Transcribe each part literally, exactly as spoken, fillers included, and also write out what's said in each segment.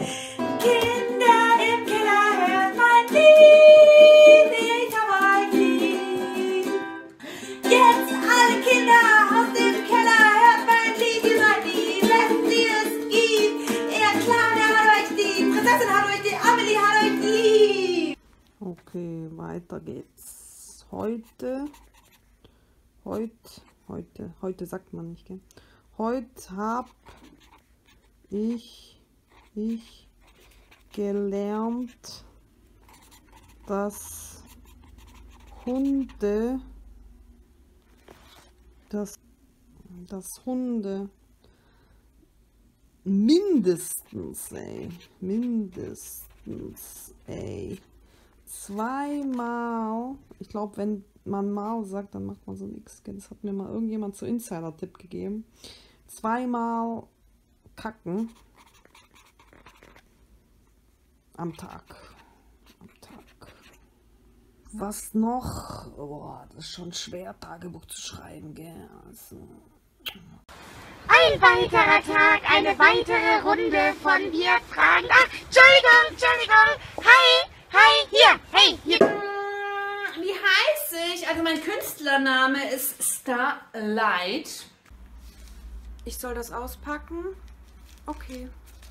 Kinder im Keller, hört mein Lied, ich hab euch lieb. Jetzt alle Kinder aus dem Keller, hört mein Lied, ihr seid lieb, lassen Sie es gehen. Der Clown, der hat euch lieb, Prinzessin hat euch lieb, Amelie hat euch lieb. Okay, weiter geht's. Heute, heute, heute, heute sagt man nicht, gell? Heute hab ich, ich gelernt, dass Hunde, dass, dass Hunde mindestens, ey, mindestens, ey, zweimal, ich glaube, wenn man mal sagt, dann macht man so nichts. Das hat mir mal irgendjemand so Insider-Tipp gegeben. Zweimal kacken am Tag. Am Tag. Was noch? Oh, das ist schon schwer, Tagebuch zu schreiben, gell? Also. Ein weiterer Tag, eine weitere Runde von Wir fragen. Ach, Entschuldigung, Entschuldigung. Hi, hi, hier, hey, hier. Wie heiße ich? Also mein Künstlername ist Starlight. Ich soll das auspacken? Okay.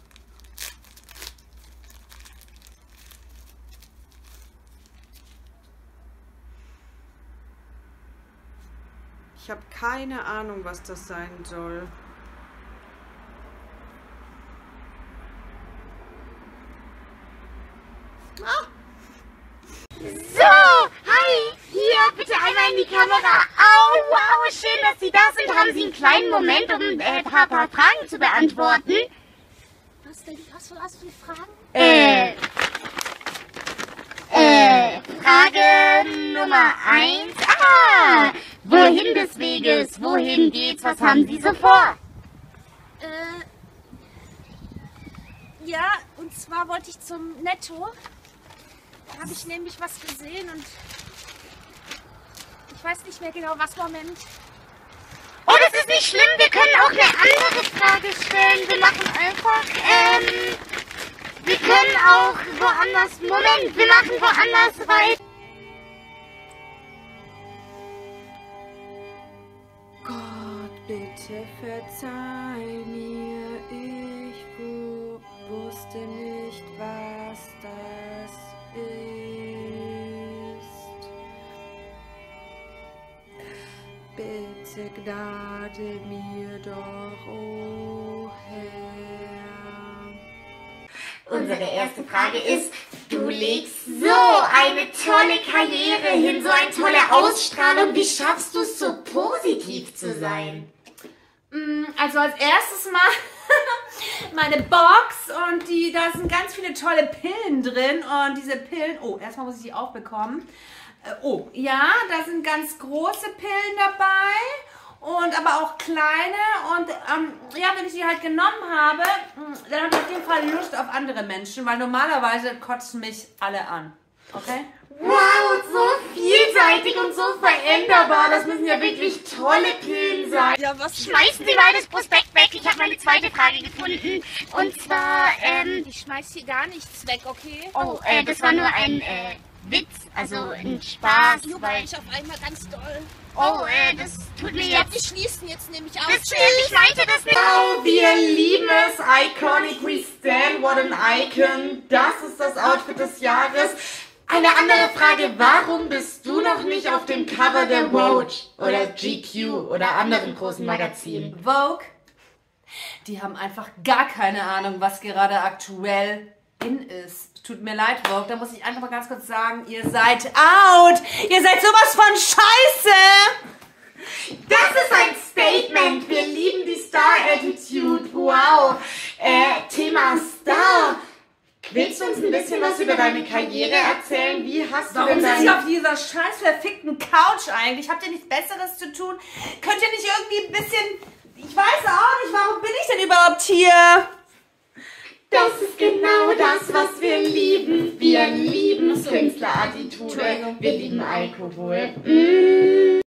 Ich habe keine Ahnung, was das sein soll. Ah. So, hi, hier, bitte einmal in die Kamera. Au, wow, schön, dass Sie da sind. Haben Sie einen kleinen Moment, um äh, ein paar, paar Fragen zu beantworten? Was denn? Was, was für Fragen? Äh, äh, Frage Nummer eins. Ah, wohin des Weges? Wohin geht's? Was haben Sie so vor? Äh, ja, und zwar wollte ich zum Netto. Da habe ich nämlich was gesehen und ich weiß nicht mehr genau, was. Moment. Oh, das ist nicht schlimm. Wir können auch eine andere Frage stellen. Wir machen einfach, ähm, wir können auch woanders, Moment, wir machen woanders weiter. Gott, bitte verzeih mir, ich wu- wusste nicht, was das ist. Bitte gnade mir doch, o Herr. Unsere erste Frage ist, du legst so eine tolle Karriere hin, so eine tolle Ausstrahlung. Wie schaffst du es, so positiv zu sein? Also als erstes mal meine Box und die, da sind ganz viele tolle Pillen drin und diese Pillen, oh, erstmal muss ich die aufbekommen. Äh, oh, ja, da sind ganz große Pillen dabei und aber auch kleine und ähm, ja, wenn ich die halt genommen habe, dann habe ich auf jeden Fall Lust auf andere Menschen, weil normalerweise kotzen mich alle an, okay? Wow, so vielseitig und so veränderbar. Das müssen ja wirklich tolle Pillen sein. Ja, was? Schmeißen Sie mal das Prospekt weg. Ich habe meine zweite Frage gefunden. Und zwar, ähm... Ich schmeiß hier gar nichts weg, okay? Oh, äh, das war nur ein, äh, Witz. Also ein Spaß, Juckt weil... mich auf einmal ganz doll. Oh, äh, das tut mir Ich glaube, jetzt... wir schließen jetzt nämlich aus. Das stimmt, ich meinte das nicht. Oh, wir lieben es. Iconic, we stand, what an icon. Das ist das Outfit des Jahres. Eine andere Frage, warum bist du noch nicht auf dem Cover der Vogue oder G Q oder anderen großen Magazinen? Vogue, die haben einfach gar keine Ahnung, was gerade aktuell in ist. Tut mir leid, Vogue, da muss ich einfach mal ganz kurz sagen, ihr seid out! Ihr seid sowas von Scheiße! Das ist ein Statement. Wir lieben die Star-Attitude. Wow. Äh, Thema Star. Willst du uns ein bisschen was über deine Karriere erzählen? Wie hast du Warum denn sitzt ihr dein... auf dieser scheiß verfickten Couch eigentlich? Habt ihr nichts Besseres zu tun? Könnt ihr nicht irgendwie ein bisschen... Ich weiß auch nicht, warum bin ich denn überhaupt hier? Das ist genau das, was wir lieben. Wir lieben Künstlerattitude. Wir lieben Alkohol. Mm.